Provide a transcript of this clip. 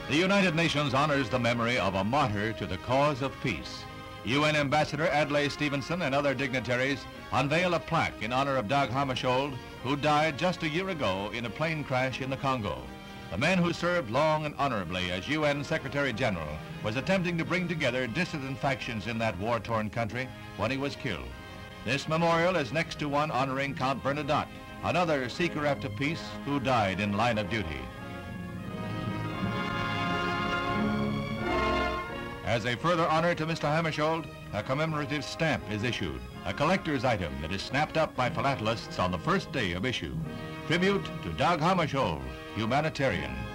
The United Nations honors the memory of a martyr to the cause of peace. UN Ambassador Adlai Stevenson and other dignitaries unveil a plaque in honor of Dag Hammarskjold, who died just a year ago in a plane crash in the Congo. The man who served long and honorably as UN Secretary General was attempting to bring together dissident factions in that war-torn country when he was killed. This memorial is next to one honoring Count Bernadotte, another seeker after peace who died in line of duty. As a further honor to Mr. Hammarskjold, a commemorative stamp is issued, a collector's item that is snapped up by philatelists on the first day of issue. Tribute to Dag Hammarskjold, humanitarian.